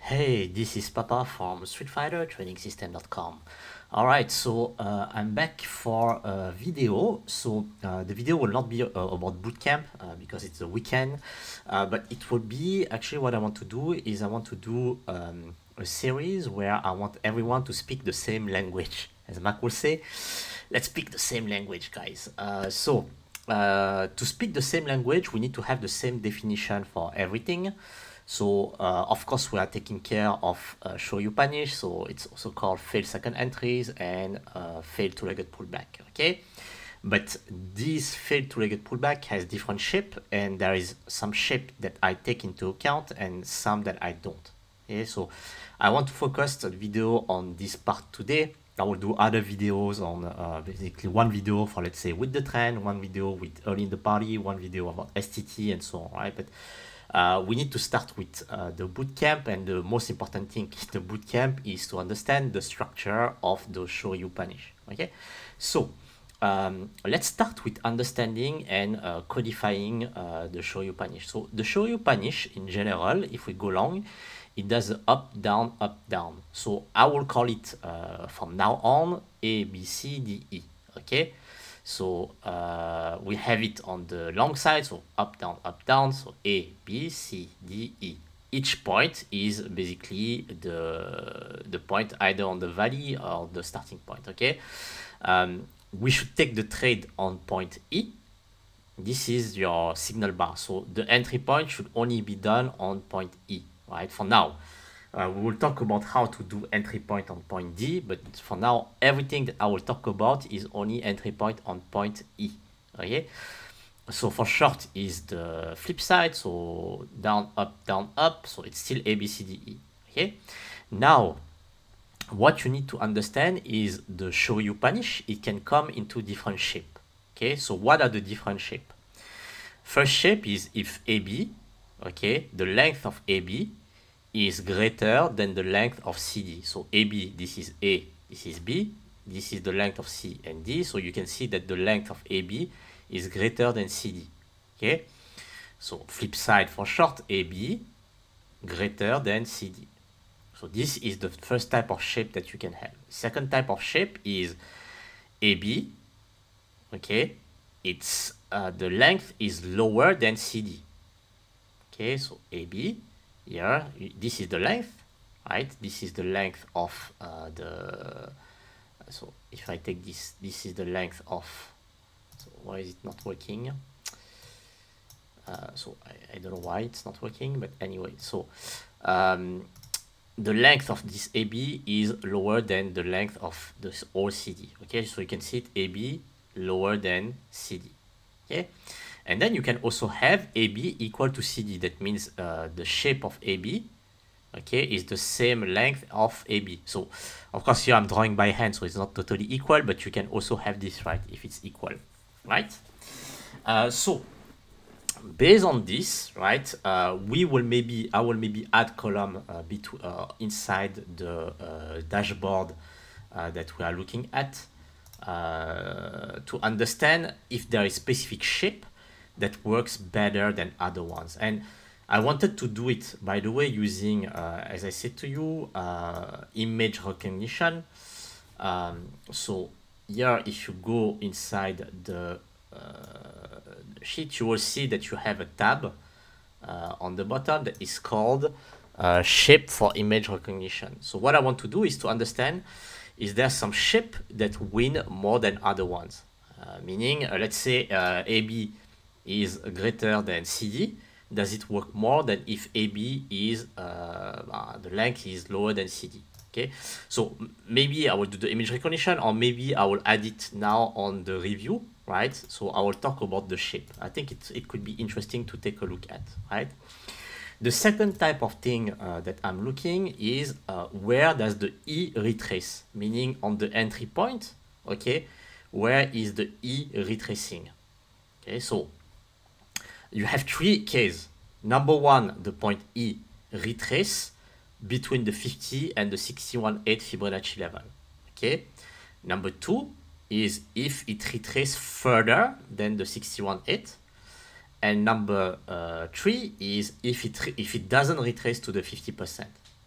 Hey, this is Papa from StreetFighterTrainingSystem.com. Alright, so I'm back for a video. So the video will not be about bootcamp because it's a weekend, but it will be actually what I want to do is I want to do a series where I want everyone to speak the same language. As Mac will say, let's speak the same language, guys. To speak the same language, we need to have the same definition for everything. So of course we are taking care of show you punish, so it's also called fail second entries and fail two-legged pullback. Okay, but this fail two-legged pullback has different shape, and there is some shape that I take into account and some that I don't. Okay, so I want to focus the video on this part today. I will do other videos on basically one video for, let's say, with the trend, one video with early in the party, one video about STT and so on, right? But we need to start with the bootcamp, and the most important thing in the bootcamp is to understand the structure of the show you punish. Okay, so let's start with understanding and codifying the show you punish. So the show you punish in general, if we go long, it does up, down, up, down. So I will call it from now on A, B, C, D, E. Okay, so we have it on the long side, so up, down, so A, B, C, D, E. Each point is basically the point either on the valley or the starting point. Okay, we should take the trade on point E. This is your signal bar, so the entry point should only be done on point E, right? For now, we will talk about how to do entry point on point D, but for now, everything that I will talk about is only entry point on point E. Okay, so for short is the flip side, so down, up, so it's still A, B, C, D, E. Okay, now what you need to understand is the show you punish. It can come into different shape. Okay, so what are the different shape? First shape is if AB, okay, the length of AB is greater than the length of CD. So AB, this is A, this is B, this is the length of C and D. So you can see that the length of AB is greater than CD. Okay, so flip side for short, AB greater than CD. So this is the first type of shape that you can have. Second type of shape is AB. Okay, it's the length is lower than CD. Okay, so AB. Here, this is the length, right? This is the length of so if I take this, this is the length of, so why is it not working? So I don't know why it's not working, but anyway, so the length of this AB is lower than the length of this whole CD. Okay, so you can see it AB lower than CD. Okay, and then you can also have AB equal to CD. That means the shape of AB, okay, is the same length of AB. So of course here I'm drawing by hand, so it's not totally equal, but you can also have this, right, if it's equal, right? So based on this, right, I will maybe add column inside the dashboard that we are looking at to understand if there is specific shape that works better than other ones. And I wanted to do it, by the way, using, as I said to you, image recognition. So here, if you go inside the sheet, you will see that you have a tab on the bottom that is called shape for image recognition. So what I want to do is to understand, is there some shape that win more than other ones? Meaning, let's say AB is greater than CD. Does it work more than if AB is the length is lower than CD? Okay, so maybe I will do the image recognition, or maybe I will add it now on the review, right? So I will talk about the shape. I think it could be interesting to take a look at, right? The second type of thing that I'm looking is where does the E retrace, meaning on the entry point, okay, where is the E retracing? Okay, so you have three cases. Number one, the point E retrace between the 50 and the 61.8 Fibonacci level. Okay. Number two is if it retraces further than the 61.8. And number three is if it doesn't retrace to the 50%.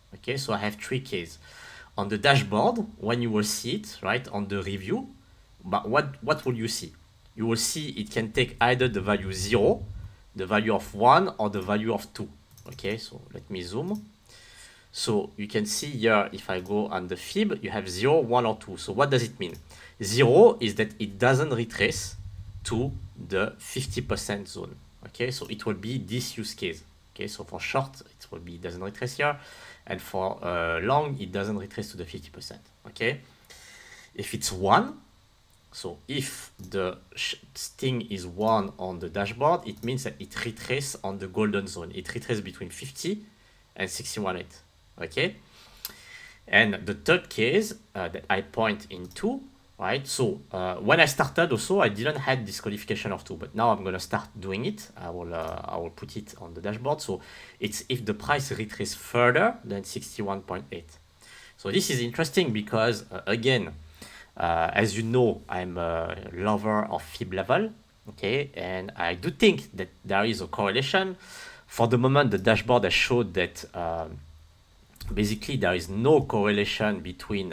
Okay, so I have three keys. On the dashboard, when you will see it, right, on the review, but what will you see? You will see it can take either the value 0, the value of 1, or the value of 2. Okay, so let me zoom. So you can see here, if I go on the fib, you have 0, 1, or 2. So what does it mean? 0 is that it doesn't retrace to the 50% zone. Okay, so it will be this use case. Okay, so for short, it will be doesn't retrace here, and for long, it doesn't retrace to the 50%. Okay, if it's 1, so if the sting is 1 on the dashboard, it means that it retraces on the golden zone. It retraces between 50 and 61.8. Okay, and the third case that I point into, right? So when I started also, I didn't have this qualification of 2, but now I'm gonna start doing it. I will put it on the dashboard. So it's if the price retraces further than 61.8. So this is interesting because again, as you know, I'm a lover of fib level. Okay, and I do think that there is a correlation. For the moment, the dashboard has showed that basically there is no correlation between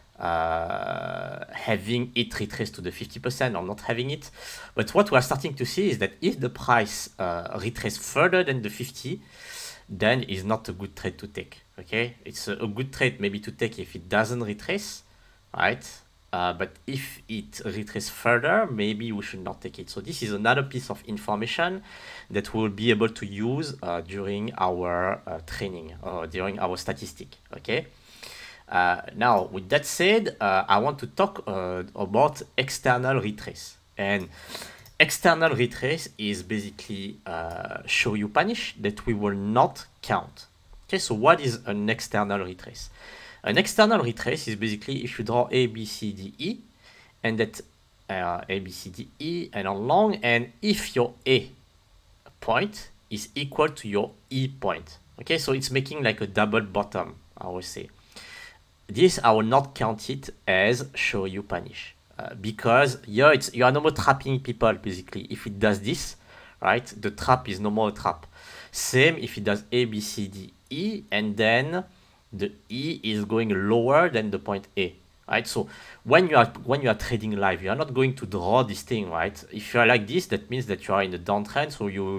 having it retrace to the 50% or not having it. But what we are starting to see is that if the price retraces further than the 50, then it's not a good trade to take. Okay, it's a good trade maybe to take if it doesn't retrace, right? But if it retraces further, maybe we should not take it. So this is another piece of information that we'll be able to use during our training, during our statistic. Okay. Now, with that said, I want to talk about external retrace. And external retrace is basically show you punish that we will not count. Okay, so what is an external retrace? An external retrace is basically if you draw A, B, C, D, E, and that A, B, C, D, E, and on long, and if your A point is equal to your E point. Okay, so it's making like a double bottom, I would say. This I will not count it as show you punish because here you are no more trapping people basically. If it does this, right, the trap is no more a trap. Same if it does A, B, C, D, E, and then the E is going lower than the point A, right? So when you are trading live, you are not going to draw this thing, right? If you are like this, that means that you are in the downtrend, so you'll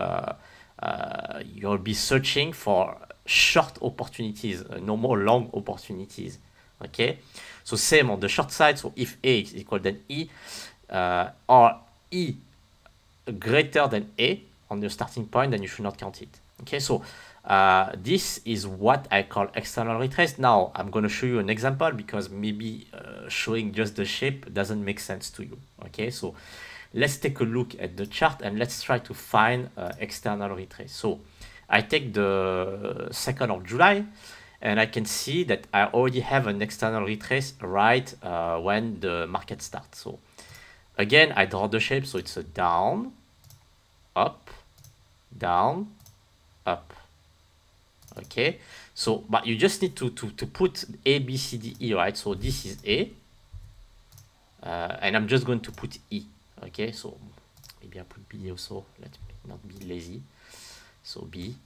be searching for short opportunities, no more long opportunities. Okay, so same on the short side. So if A is equal than E, or E greater than A on your starting point, then you should not count it. Okay, so this is what I call external retrace. Now I'm going to show you an example because maybe showing just the shape doesn't make sense to you. Okay, so let's take a look at the chart and let's try to find external retrace. So I take the 2nd of July and I can see that I already have an external retrace right when the market starts. So again, I draw the shape, so it's a down, up, down, up. Okay, so but you just need to put A, B, C, D, E, right? So this is A, and I'm just going to put E. Okay, so maybe I put B also. Let me not be lazy. So B,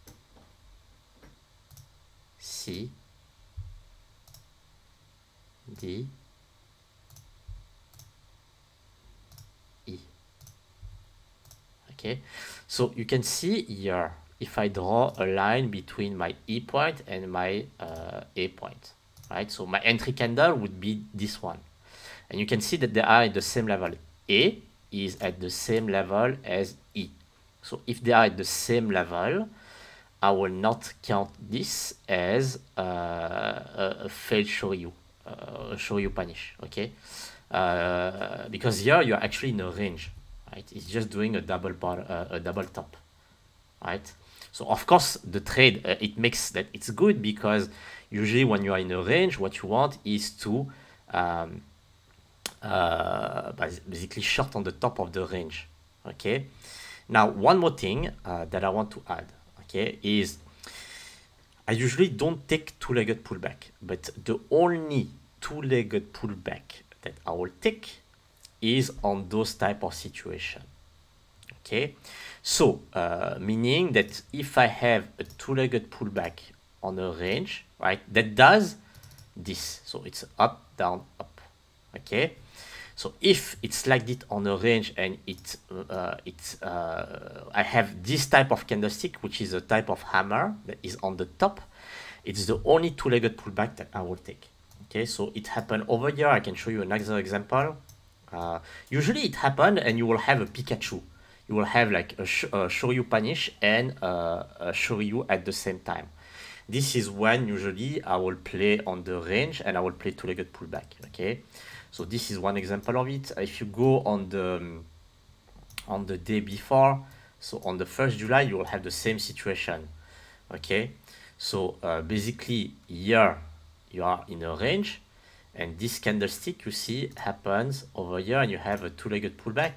C, D, E. Okay, so you can see here, if I draw a line between my E point and my A point, right? So my entry candle would be this one. And you can see that they are at the same level. A is at the same level as E. So if they are at the same level, I will not count this as a failed show you punish, okay? Because here you're actually in a range, right? It's just doing a double top, right? So of course the trade it makes that it's good because usually when you are in a range, what you want is to basically short on the top of the range. Okay, now one more thing that I want to add, okay, is I usually don't take two-legged pullback, but the only two-legged pullback that I will take is on those type of situation. Okay, so meaning that if I have a two-legged pullback on a range, right, that does this. So it's up, down, up. Okay. So if it's selected it on a range and I have this type of candlestick, which is a type of hammer that is on the top, it's the only two-legged pullback that I will take. Okay, so it happened over here. I can show you another example. Usually it happened and you will have a Pikachu. You will have like a Shoryu punish and a Shoryu at the same time. This is when usually I will play on the range and I will play two-legged pullback. Okay, so this is one example of it. If you go on the day before, so on the 1st July, you will have the same situation. Okay, so basically here you are in a range, and this candlestick you see happens over here, and you have a two-legged pullback.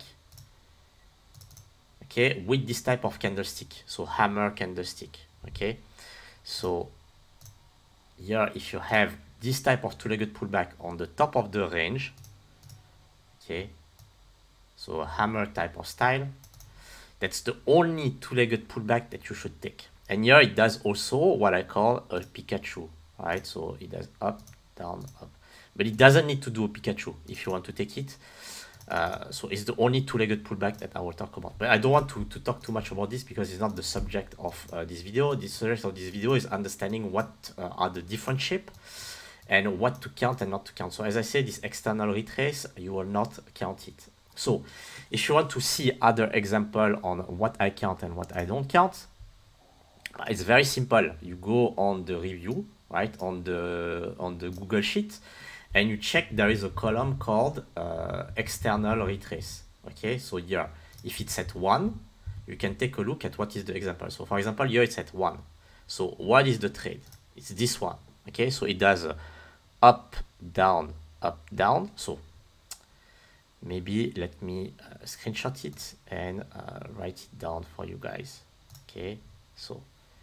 Okay, with this type of candlestick, so hammer candlestick. Okay, so here if you have this type of two-legged pullback on the top of the range, okay, so a hammer type of style, that's the only two-legged pullback that you should take. And here it does also what I call a Pikachu, right? So it does up, down, up, but it doesn't need to do a Pikachu if you want to take it. So it's the only two-legged pullback that I will talk about. But I don't want to talk too much about this because it's not the subject of this video. The subject of this video is understanding what are the different shapes and what to count and not to count. So as I said, this external retrace, you will not count it. So if you want to see other example on what I count and what I don't count, it's very simple. You go on the review, right, on the Google Sheet, and you check there is a column called external retrace. Okay, so here, if it's at 1, you can take a look at what is the example. So for example, here it's at 1. So what is the trade? It's this one. Okay, so it does up, down, up, down. So maybe let me screenshot it and write it down for you guys. Okay, so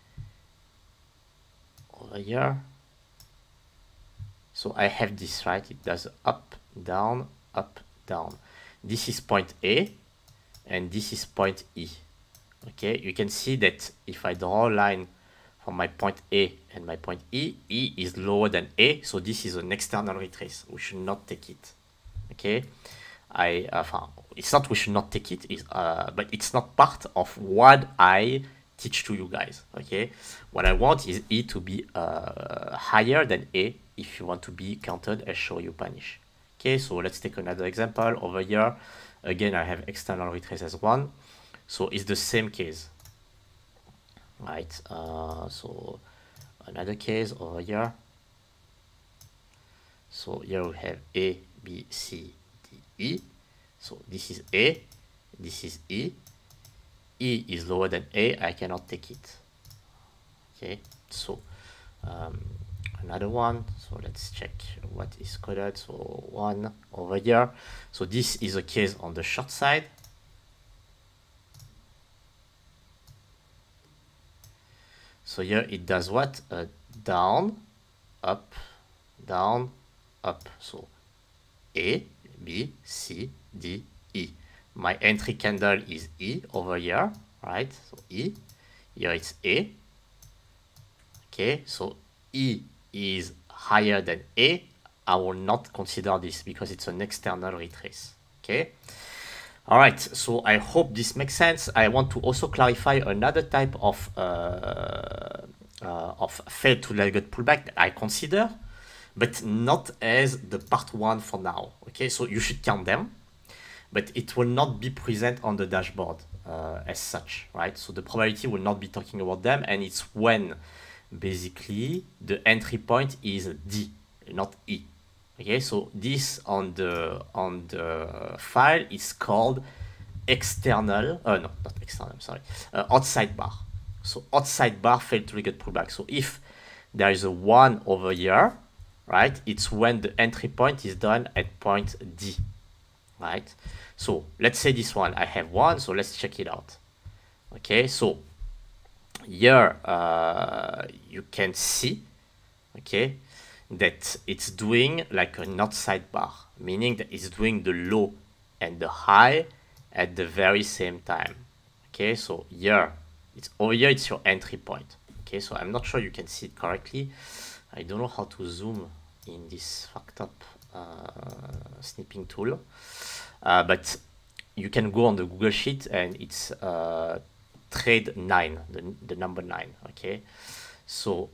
over here, so I have this, right? It does up, down, up, down. This is point A and this is point E. Okay, you can see that if I draw a line from my point A and my point E, E is lower than A, so this is an external retrace. We should not take it. Okay, it's not we should not take it, but it's not part of what I teach to you guys. Okay, what I want is E to be higher than A if you want to be counted as Shoryu punish. Okay, so let's take another example over here. Again, I have external retrace as 1, so it's the same case, right? So another case over here. So here we have A, B, C, D, E. So this is A, this is E. E is lower than A, I cannot take it. Okay, so another one. So let's check what is coded. So 1 over here. So this is a case on the short side. So here it does what? Down, up, down, up. So A, B, C, D, E. My entry candle is E over here, right? So E, here it's A. Okay, so E is higher than A. I will not consider this because it's an external retrace. Okay. All right, so I hope this makes sense. I want to also clarify another type of failed two-legged pullback that I consider, but not as the part 1 for now. Okay, so you should count them, but it will not be present on the dashboard as such, right? So the probability will not be talking about them, and it's when basically the entry point is D, not E. Okay, so this on the file is called external, no, not external, I'm sorry, outside bar. So outside bar failed two-legged pullback. So if there is a 1 over here, right, it's when the entry point is done at point D, right? So let's say this one, I have 1, so let's check it out. Okay, so here you can see, okay, that it's doing like an outside bar, meaning that it's doing the low and the high at the very same time. Okay, so here it's over here, it's your entry point. Okay, so I'm not sure you can see it correctly. I don't know how to zoom in this fucked up snipping tool, but you can go on the Google Sheet and it's trade 9, the number 9. Okay, so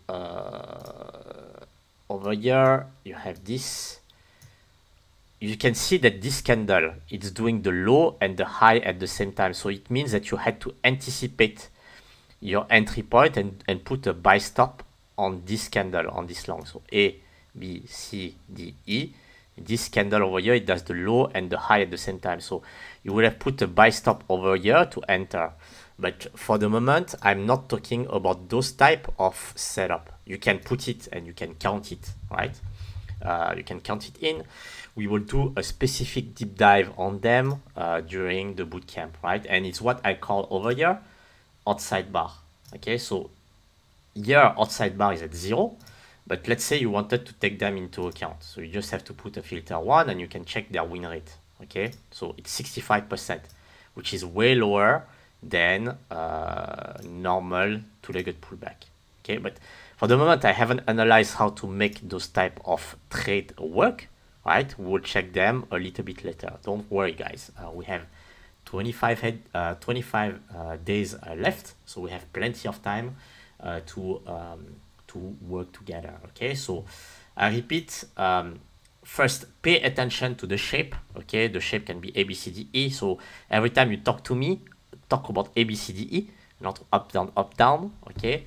over here you have this. You can see that this candle, it's doing the low and the high at the same time. So it means that you had to anticipate your entry point and put a buy stop on this candle, on this long. So A, B, C, D, E. This candle over here, it does the low and the high at the same time. So you would have put a buy stop over here to enter. But for the moment, I'm not talking about those type of setup. You can put it and you can count it, right? You can count it in. We will do a specific deep dive on them during the bootcamp, right? And it's what I call over here outside bar. Okay, so here outside bar is at 0, but let's say you wanted to take them into account. So you just have to put a filter 1 and you can check their win rate. Okay, so it's 65%, which is way lower than normal two-legged pullback. Okay, but for the moment I haven't analyzed how to make those type of trade work, right? We'll check them a little bit later. Don't worry, guys. We have 25 days left, so we have plenty of time to work together. Okay, so I repeat, first pay attention to the shape. Okay, the shape can be A, B, C, D, E. So every time you talk to me, talk about A, B, C, D, E, not up, down, up, down. Okay,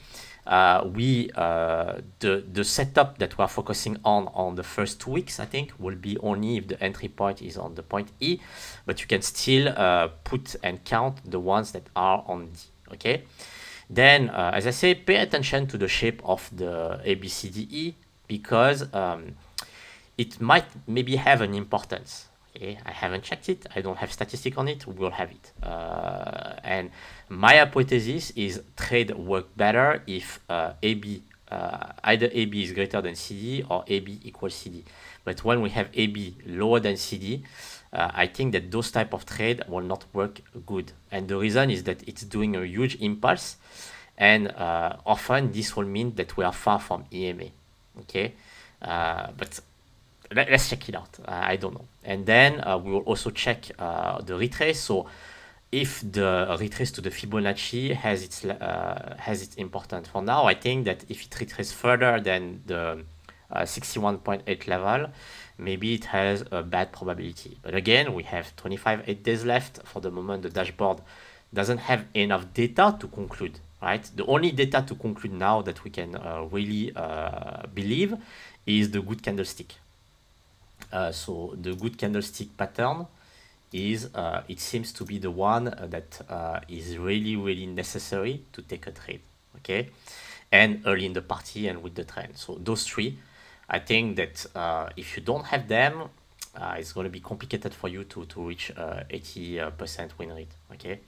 the setup that we are focusing on the first 2 weeks, I think, will be only if the entry point is on the point E, but you can still put and count the ones that are on D. Okay, then as I say, pay attention to the shape of the A, B, C, D, E, because it might maybe have an importance. Okay, I haven't checked it. I don't have statistic on it. We'll have it. And my hypothesis is trade work better if AB, either AB is greater than CD or AB equals CD. But when we have AB lower than CD, I think that those type of trade will not work good. And the reason is that it's doing a huge impulse, and often this will mean that we are far from EMA. Okay, but let's check it out. I don't know. And then we will also check the retrace. So if the retrace to the Fibonacci has its importance. For now, I think that if it retraces further than the 61.8 level, maybe it has a bad probability. But again, we have 25 days left. For the moment, the dashboard doesn't have enough data to conclude, right? The only data to conclude now that we can really believe is the good candlestick. So the good candlestick pattern is, it seems to be the one that is really necessary to take a trade, okay? And early in the party and with the trend. So those three, I think that if you don't have them, it's going to be complicated for you to reach 80% win rate, okay?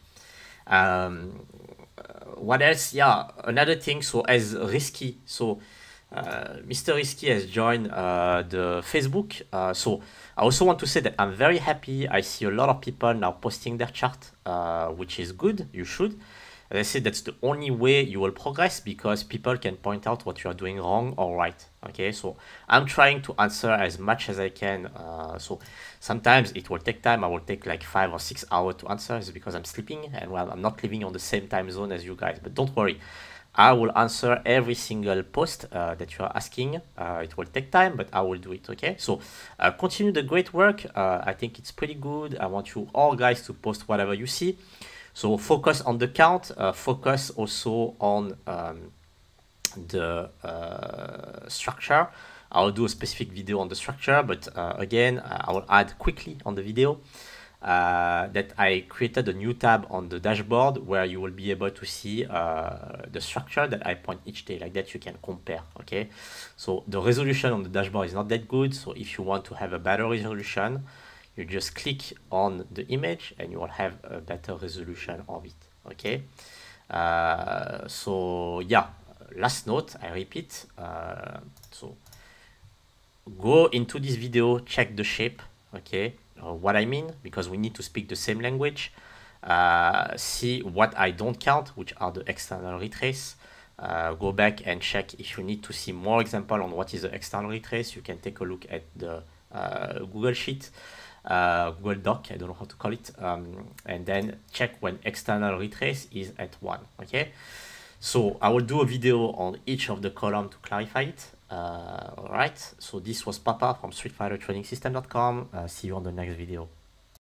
What else? Yeah, another thing, so as risky, so Mr. Risky has joined the Facebook. So I also want to say that I'm very happy. I see a lot of people now posting their chart, which is good. You should. As I said, that's the only way you will progress, because people can point out what you are doing wrong or right. Okay, so I'm trying to answer as much as I can. So sometimes it will take time. I will take like 5 or 6 hours to answer. It's because I'm sleeping and well, I'm not living on the same time zone as you guys. But don't worry, I will answer every single post that you are asking. It will take time, but I will do it. Okay, so continue the great work. I think it's pretty good. I want you all guys to post whatever you see. So focus on the count, focus also on the structure. I'll do a specific video on the structure, but again, I will add quickly on the video that I created a new tab on the dashboard where you will be able to see the structure that I point each day. Like that you can compare, okay? So the resolution on the dashboard is not that good, so if you want to have a better resolution, you just click on the image and you will have a better resolution of it, okay? So yeah, last note, I repeat, so go into this video, check the shape, okay? What I mean, because we need to speak the same language. See what I don't count, which are the external retrace. go back and check if you need to see more example on what is the external retrace. You can take a look at the Google Sheet, Google Doc, I don't know how to call it, and then check when external retrace is at 1, okay? So I will do a video on each of the columns to clarify it. All right, so this was Papa from StreetFighterTrainingSystem.com. See you on the next video.